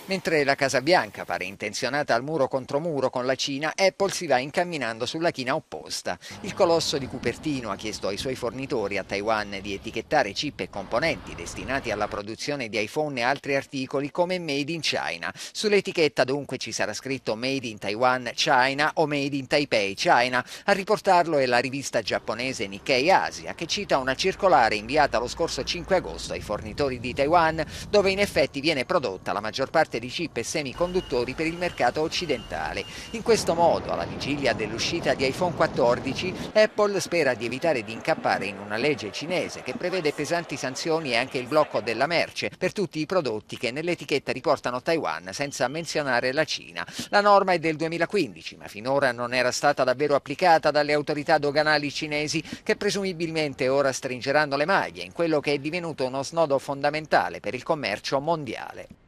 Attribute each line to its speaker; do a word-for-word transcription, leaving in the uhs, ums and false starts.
Speaker 1: Mentre la Casa Bianca pare intenzionata al muro contro muro con la Cina, Apple si va incamminando sulla china opposta. Il colosso di Cupertino ha chiesto ai suoi fornitori a Taiwan di etichettare chip e componenti destinati alla produzione di iPhone e altri articoli come Made in China. Sull'etichetta dunque ci sarà scritto Made in Taiwan China o Made in Taipei China. A riportarlo è la rivista giapponese Nikkei Asia, che cita una circolare inviata lo scorso cinque agosto ai fornitori di Taiwan, dove in effetti viene prodotta la maggior parte di chip e semiconduttori per il mercato occidentale. In questo modo, alla vigilia dell'uscita di iPhone quattordici, Apple spera di evitare di incappare in una legge cinese che prevede pesanti sanzioni e anche il blocco della merce per tutti i prodotti che nell'etichetta riportano Taiwan senza menzionare la Cina. La norma è del duemilaquindici, ma finora non era stata davvero applicata dalle autorità doganali cinesi, che presumibilmente ora stringeranno le maglie in quello che è divenuto uno snodo fondamentale per il commercio mondiale.